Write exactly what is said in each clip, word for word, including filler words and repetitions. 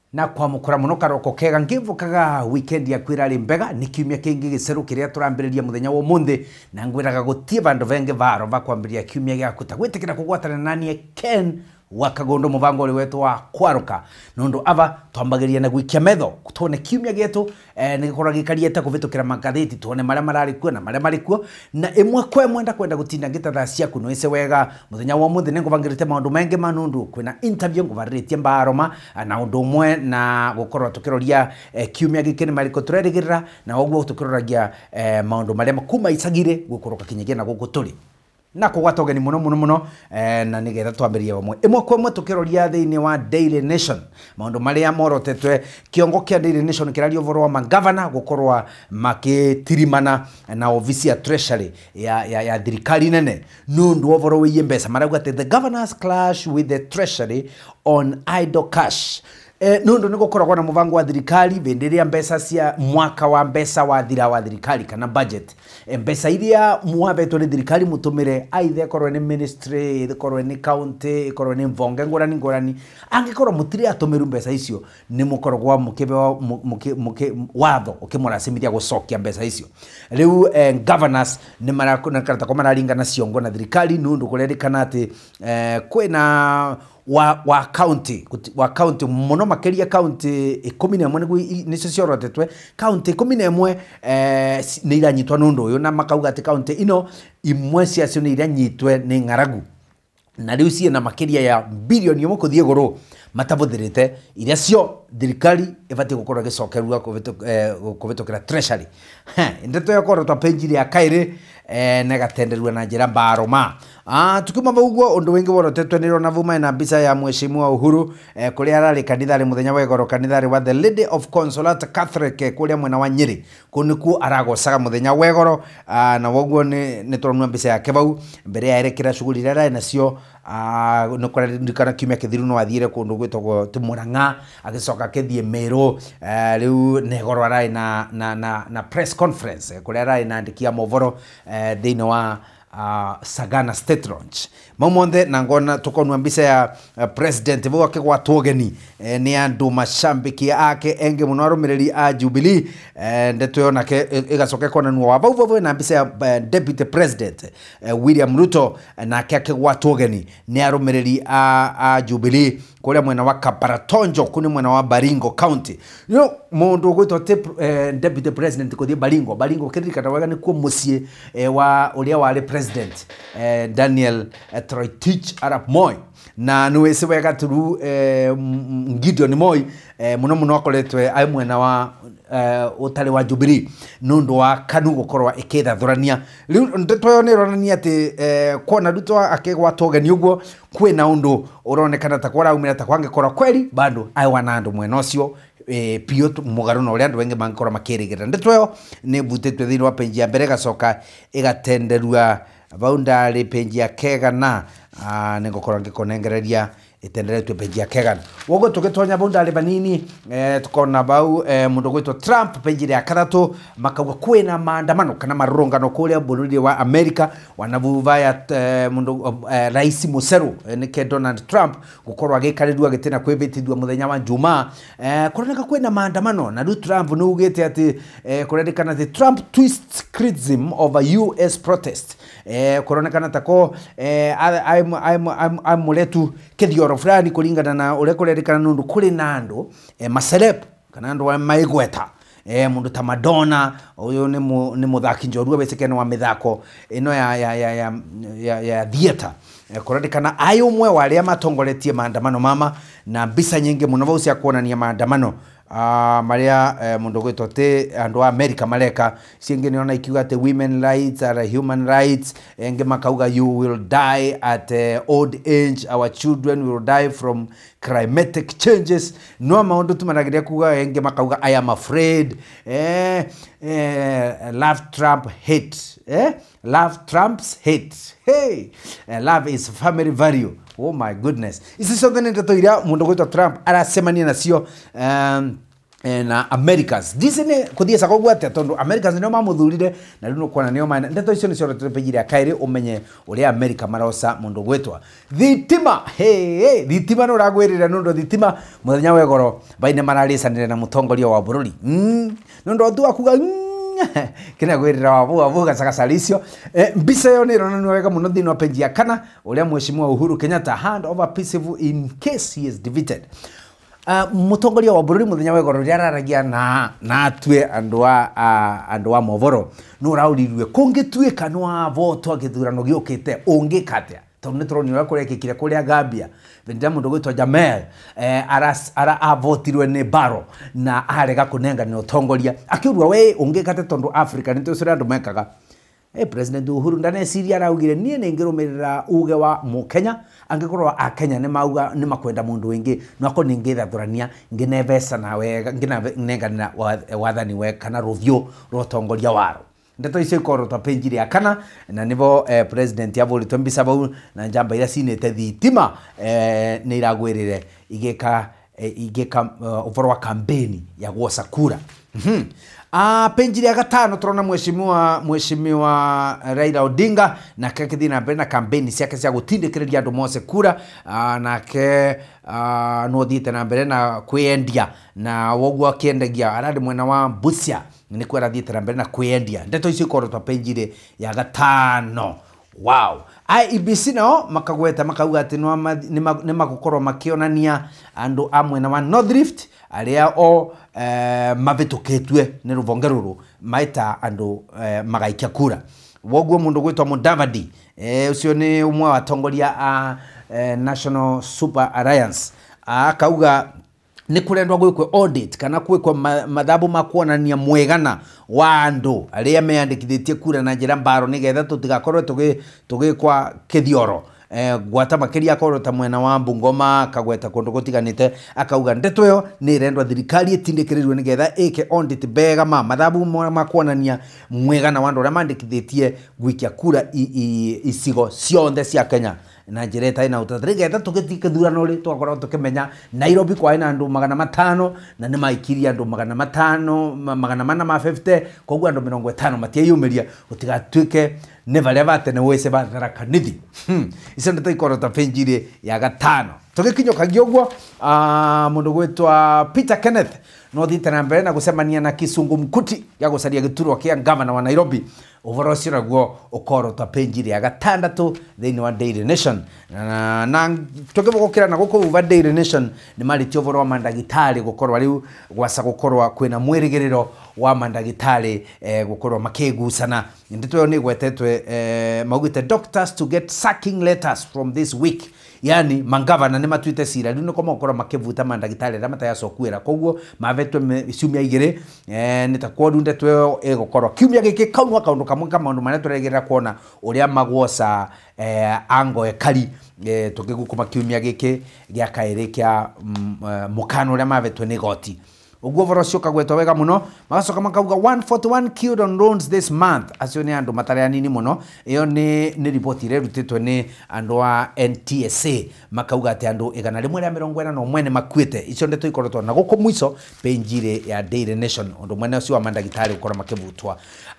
na kwa mukura muno karoko kega ngivukaga weekend ya kwirari mbega ni kiumia kingi giceru kiria turambiriria muthenya wa mundi na ngwiraga gutie bandu venge varo vakwambiria kiumia gyaku tagwitikira kugwatana nanie Ken wa Kagundu muvango uri wetu wa kwaruka nundu ava twambagiria na gwikia metho tuone kiumia gitu eh, nigikora gikariete kuvitukira magatheti tuone maria marari kuo na maria mari kuo na imwe kwa imwe nda kwenda gutinda ngitatha ciaku no ise wega muthenya wa muthi ninguvangirite maundu mengi manundu kwina interview nguvaritie mbaroma na undu umwe na gukorwa tukiroria eh, kiumia giki ni mariko turerigirira na ogwo tukiroragia eh, maundu maria makuma icagire gukoroka kinyagia na guku turi na kugwatogeni muno muno muno eh, na nigetha twambirie omwe imwe kwa imwe tukiroria thiini wa Daily Nation maundu maria morotetwe kiongo kia Daily Nation kirario voro wa magavana gukorwa makitirimana na ofisi ya treasury ya ya, ya thirikari nene nundu ovoro wiye mbesa marauga the governors clash with the treasury on idle cash. Eh, nundu nigukoragwa na muvango wa thirikari venderia mbesa cia mwaka wa mbesa wa thira wa thirikari kana budget e, mbesa iria mwavetwo ni thirikari mutumire aithe korwe ni ministry korwe ni county korwe ni mvonge ngurani ngurani angikorwo mutiri atumiru mbesa icio ni mukoragwa mukebe muke watho ukimurasimithia gucokia mbesa icio riu eh, governors ni marakona karata kwa mararingana ciongo na thirikari nundu kurerikana ati eh, kwina wa wa county wa county muno makeria county ikumi na imwe nigu nicio ciorotetwe county ikumi na imwe eh ni iranyitwa nundu uyu na makauga ati county ino imwe ciacio ni iranyitwe ni ngaragu na riu cie na makeria ya bilioni imwe kuthie guru matavuthirite iria cio thirikari ibati gukorwa gicokerua kuvitukira treasury ndeto yakoro twa page ya kairi eh negatenderua na njira mbaroma ah tukuma vauguo undu wingi worotetwe nirona vuma na mbica ya mheshimiwa Uhuru eh, kuria arari kanithari muthenya wa igoro kanithari wa the Lady of Consolata Catholic eh, kuria mwena wa Nyeri kuniku aragocaga muthenya wa igoro ah, na woguo ni niturona mbica yake vau mbere ya erekera shughuli rara nacio ah nukora ndikana kiumia kithiru no athire kundu gwitagwo timuranga agicoka kithie Meru eh, riu negoro arai na na na, na press conference eh, kuria arai na andikia movoro eh, thiini wa Uh, Sagana State Launch mamonde na ngona tukonwa mbica ya uh, president vo akigwatwo geni eh, ni andu mashambiki ake enge muno arumiriri a Jubilee eh, ndeto yona ke igacoka kona nuwa wa vavo na mbica ya uh, deputy president uh, William Ruto uh, na ke akigwatwo geni ni arumiriri a, a Jubilee kuria mwena wa Kaparatonjo kuni mwena wa Baringo County yo mundu gwitwo uh, deputy president kuthie Baringo Baringo kirikana wega ni kuo mucie eh, wa uria wale president eh, Daniel eh, Toroitich Arap Moi na nuwese wega turu eh, Gideon Moi eh, muno muno akoretwe ai mwena wa eh, utale wa Jubilee nundu wa kanu gukorwa iketha thurania riu ndetwa ni ronania ati eh, kona Ruto akegwatwo geni uguo kwina undu uronekana ta kwara umira ta kwange kora kweli bado ai wanandu mwena ucio eh pio mugaru no ria andu wenge mankora makirigira ndetweyo ni butetwe thini wa page ya mbere gacoka igatenderua baundari page ya kegana ah ningokora ngikonengereria itenderetwe page ya kegana wogo tugitonya baundari banini eh tukona bau eh, mundu gwitwo Trump page ya kathatu makauga kwina maandamano kana marungano kuria bururi wa America wanavuvaya eh, mundu eh, rais muceru eh, nike Donald Trump gukorwa agikarirua gitina kwivitithua muthenya wa Jumaa eh, kuroneka kwina maandamano na Trump no ugite ati eh, kurendekana the Trump twists criticism over U S protest eh, kuronekana tako eh, I'm I'm I'm I'm muletu kithio fulani kulingana na ule kurerekana nundu kuri nandu eh, maceleb kana ndu wa maigweta eh mundu ta Madonna uyu ni mu, ni muthaki njorua becekene wa mithako ino ya ya ya ya ya, ya theater eh, kurerekana ayo mwe wale matongoretie maandamano mama na bisa nyingi muno vau cia kuonania maandamano ah uh, maria eh, mundu gwitwo te andu a America mareka cingi niona ikiuga te women rights are human rights enge makauga you will die at uh, old age our children will die from climatic changes no maundu tumanagiria kuga enge makauga I am afraid eh, eh love Trump hate eh love Trump's hate hey uh, love is family value. Oh my goodness. Isi something ndeto iria mundu gwitwa Trump arasemania nacio um na Americans Disney kuthia sako gwate tondu Americans nio mamuthurire na rino kwana nio mana ndeto icio nicio tupejire akaire umenye uria America marosa mundu gwetwa thitima hey hey thitima no ragwirira nundo thitima muthenya wegoro baine mararicanire na mutongoria wa bururi mm nundo tu akuga kina gwirira wa bua bua sakasalicio eh, mbisa yo niro nani wega muno thino peji ya kana uria mheshimiwa Uhuru Kenyatta hand over peaceful in case he is defeated. Uh, mutongoria wa bururi muthenya wegoro riararagia na na atwe andwa uh, andwa movoro no raurirwe kungituika no voto agithurano giukite ungikatia tondu nitroni wa kuria kikire kuria Gambia vendera mundu gwitwa Jamel eh, ara ara avotirwe ni baro na arega kunenga ni utongoria akiurwa we ungikate tondu Africa nito sura andu mekaga eh President Uhuru ndane Syria araugire nie ningirumirira uge wa mu Kenya angikorwa a Kenya ni mauga ni makwenda mundu wingi nako ningethathurania nginevesa na wega nginenganira wathani we kana ruthio rotongoria waro ndeto icio ikoro twapenjire akana na nivo eh, president yavolitwe mbisa bau na njamba ira sinete thitima eh, ni iragwirire igeka eh, igeka uh, uvoro wa kampeni ya gwosa kura mhm Ah, penjiri ya gatano turona mheshimiwa mheshimiwa Raila Odinga na kekithina na mbere na kampeni ciake cia gutindikiria andu mose kura ah, na ke ah, no thite na mbere na kwiendia na woguo akiendagia aradi mwena wa Busia ni kwera thite na mbere na kwiendia ndeto icio ikoro twa penjiri ya gatano. Wow. I E B C nao makagweta makauga ati ni magukorwo makionania andu amwe na wa North Rift aria o eh, mavituketwe ni ruvonge ruru maita andu eh, magaikia kura woguo mundu gwitwa Mudavadi eh, ucio ni umwe wa tongoria a eh, National Super Alliance akauga ni kurendwa gwikwe audit kana gwikwe mathabu makuonania mwegana wa andu aria meandikithitie kura na njira mbaro nigetha tutigakorwe tugi tugikwa kithioro eh, gwata makiria korwo ta mwena wa Bungoma kagweta kundu gutiganite akauga ndeto yo ni rendwa thirikari itindikirirwe nigetha ike audit bega ma mathabu makuonania mwegana wa andu aria mandikithitie gwikia kura icigo cionthe cia Kenya na njireta ina utathrigetha tugitika thurano ri twakora tukimenya Nairobi kwa ina andu magana matano na ni maikiria andu magana matano magana mana ma fifty koguo andu mirongo itano matieyumiria utigatuike ne varia vatene wese batharaka nithi hmm icio ndeto ikoro ta penjiri ya gatano tugikinyoka gioguo ah mundu gwitwa Peter Kenneth no thite na mbere na gucemania na Kisungu Mkuti ya gucaria giturwa kia governor wa Nairobi uvoro cira guo ukoro ta penjiri ya gatandatu thini wa Daily Nation na, na tukivugukira na guko uva Daily Nation ni mariti uvoro wa mandagitari gukorwa riu gwasa gukorwa kwina mwirigiriro wa mandagitari eh, gukorwa makigusana ndito yo ni gwetetwe eh, maugite doctors to get sacking letters from this week yani mangavana ni matwite sira rino koma ukora makivuta mandagitari ra mataya sokwira koguo mavetwe ciumia igire eh nitakuwa ndetwe egokorwa kiumia giki kaunwa kaundu kamwe kama undu mane turegerera kuona uria magwosa eh ango ekari eh tukigukuma kiumia giki gya kaire kya mukano uria mavetwe ni goti uguo vorocio kagwetwa wega muno magacoka makauga one forty-one killed on roads this month acio ni andu matare nini muno iyo ni ni report ire rutitwe ni andu wa N T S A makauga ati andu igana rimwe ria mirongo ina no mwene makwite icio ndeto ikorotwa na guko mwiso penjire ya Daily Nation undu mwene ucio wa mandagitari ukora makivutwa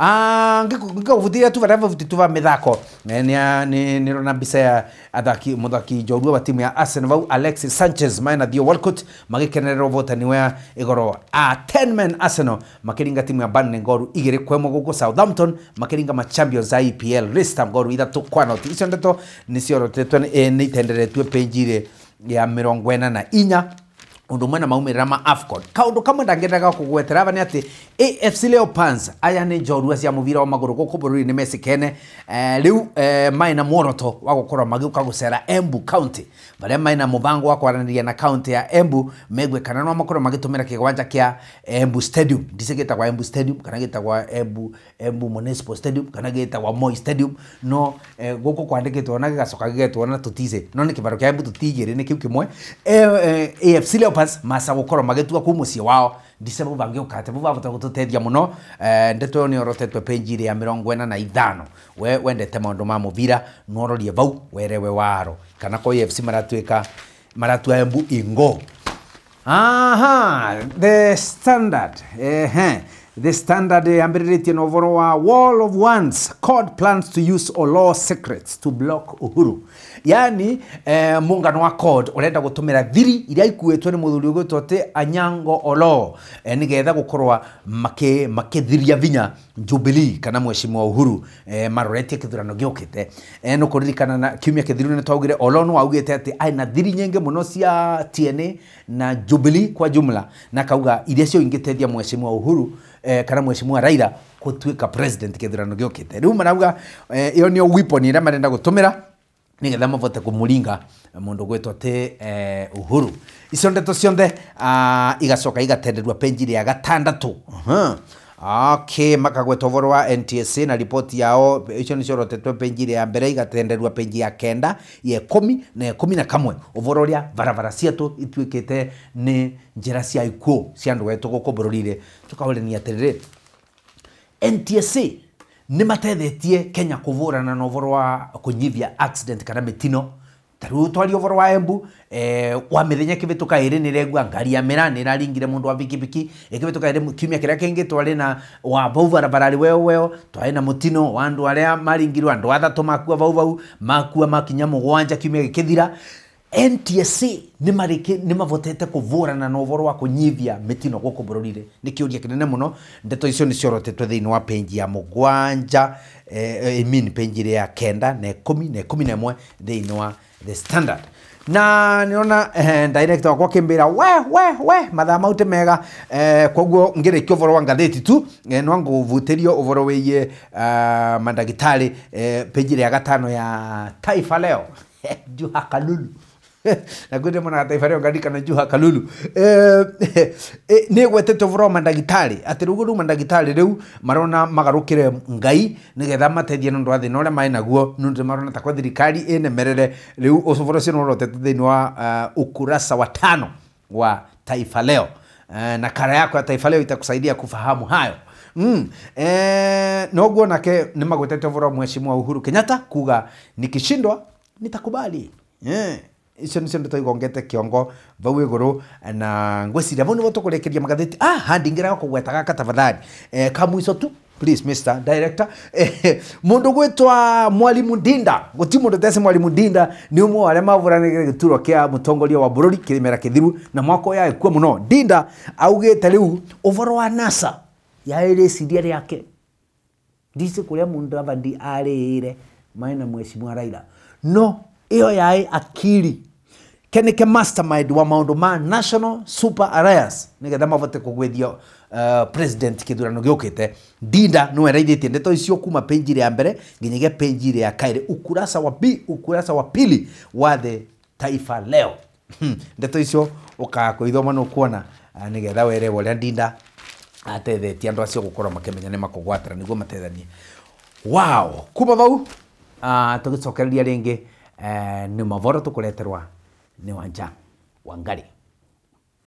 ah ngikuvutira tu varava vutituva mithako ni ni ni rona mbisa ya athaki muthaki jorua wa timu ya Arsenal Alexis Sanchez maina Theo Walcott magikenerera votani wa igoro a ten man Arsenal makiringa timu ya Burnley ngoru igire kwemo guko Southampton makiringa ma champions za E P L Leicester ngoru ithatu kwa noti icio ndeto ni ciorotetwe e, ni tenderetwe penjire ya mirongo ina na inya undu mwena maumirira ma AFCON kaundu kamwe ndangendaga kugwetera bani ati A F C Leopards aya ni njorua cia muvira wa maguru guku bururi ni Mesikene eh, riu eh, maina mworoto wa gukorwa magiuka gucera Embu County baria maina mubango wa kwaranĩria na county ya Embu megwe kana no makorwo magitumira kigwanja kia Embu Stadium disegeta kwa Embu Stadium kana geta kwa Embu Embu Municipal Stadium kana geta kwa Moi Stadium no eh, guku kwandikitwo na gigacoka gigetwo na tutize no ni kibaro kia Embu tutigire ni kiu kimwe eh, eh, A F C Leopards masa gukorwo magitua ku mucie wao December bangiukate buva butagututethia muno eh, ndeto ni orotetwe penjire ya mirongo ina na ithano we wendete maundu ma muvira nororie bau werewe waro kana ko A F C maratweka maratua Embu ingo Aha, the Standard. Eh, the Standard ambiritie no voro wa Wall of Wands. CORD plans to use Olo secrets to block Uhuru. Yani eh, muungano wa CORD urenda gutumira thiri iria ikuetwe ni muthuri ugwitwote Anyango Olo eh, nigetha gukorwa make makithiria vinya Jubilee kana mheshimiwa Uhuru eh, maroretie kithurano giukite eh, no kuririkana na kiumia kithiru ni twagire Olo no augite ati aina thiri nyingi muno cia T N A na Jubilee kwa jumla na kauga iria cio ingitethia mheshimiwa Uhuru eh, kana mheshimiwa Raila kutuika president kithurano giukite riu marauga iyo eh, nio weapon ira marenda gutumira nigetha mavote kumuringa mundu gwitwote eh, Uhuru icio ndeto cionthe uh, igacoka igatenderwa penjiri ya gatandatu uh -huh. Okay, makagwetwo voro wa N T S A na ripoti yao icio ni corotetwe penjiri ya mbere igatenderwa penjiri ya kenda ya ikumi na ikumi na kamwe uvoro ria varavara ciatu ituikite ni njira cia ikuo cia andu wetu guku bururire tukaweleni atiriri N T S A ni matethetie Kenya kuvurana na uvoro wa kunyivia accident kana mitino taru twali uvoro wa Embu eh wa mithenya kivituka iri ni regwa ngari ya mera ni raringire mundu wa bikibiki ikivituka iri kiumia kiria kingi twali na wa vau barabara weo weo twali na mutino wa andu aria maringirwa andu athatu makua vau vau makua makinya mugwanja kiumia gikithira N T S A ni marike ni mavotete kuvurana na uvoro wa kunyivia mitino guku bururire ni kiuria kinene muno ndeto icio ni ciorotetwe thiini wa page ya mugwanja eh, I mean page ya kenda na ikumi na ikumi na imwe thiini wa The Standard na niona eh, director kwa kimbira we we we mathaa maute mega eh, koguo ngire kiovoro wa ngatheti tu eh, no nguvutirio uvoro wiye uh, mandagitari eh, page ya gatano ya Taifa Leo Juha Kalulu na gwete mwana Taifa Leo ngandika na Juha Kalulu eh, eh, ni gwetete uvoro mandagitari ati rugu mandagitari riu marona magarukire ngai nigetha matethie nundu athi no ria mai naguo nundu marona ta kwa thirikari inemerere riu uvoro cio norotete thiini wa uh, ukurasa wa tano wa Taifa Leo uh, na kara yako ya Taifa Leo itakusaidia kufahamu hayo. Mm. Eh, noguo nake ni magwetete uvoro mheshimiwa Uhuru Kenyatta kuga nikishindwa nitakubali. Eh. Icio nicio ndeto igongete kiongo vau iguru na ngweciria vau nivo tukurekeria magatheti ah handingira kugweta gaka tafadhali eh kamwiso tu please Mister Director eh, mundu gwitwa Mwalimu Ndinda guti mundu tese Mwalimu Ndinda ni umwe wale mavuranire gituro kia mutongoria wa bururi kirimera kithiru na mwako ya kwa muno Ndinda augite riu uvoro wa NASA ya ile sidia yake ndise kuria mundu avandi arire maina mheshimiwa Raila no iyo yae akili keneke mastermind wa maundu ma National Super Alliance nigetha mavote kugwethio uh, president kithurano giukite Ndinda no eraithite ndeto icio kuma page ya mbere nginyagia page ya kaire ukurasa wa B ukurasa wa pili wa The Taifa Leo ndeto icio ukakuithoma no kuona uh, nigetha were wole Ndinda atethetie andu acio gukorwo makemenya ni makugwatira niguo matethanie wow kuma vau uh, tugicokereria ringi uh, ni mavoro tukureterwa ni Wanja Wangari.